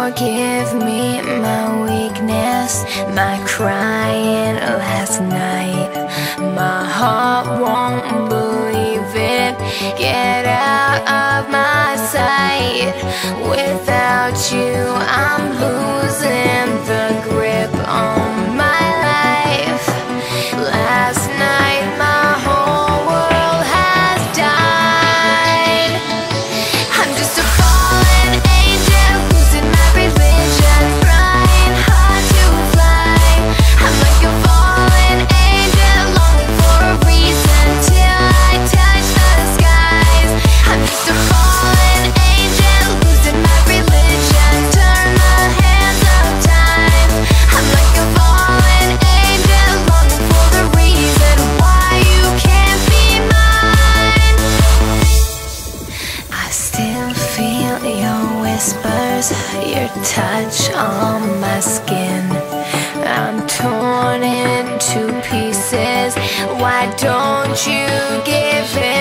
forgive me my weakness, my crying last night. My heart won't believe it. Get out of my sight. Without you, I'm losing the grip on my life. Last night, my whole world has died. I'm just a fallen angel, losing my religion, trying hard to fly. I'm like a fallen angel, longing for a reason till I touch the skies. I'm just a fallen angel, losing my religion, turn the hands of time. I'm like a fallen angel, longing for the reason why you can't be mine. I still feel your whispers, your touch on my skin. I'm torn into pieces. Why don't you give in?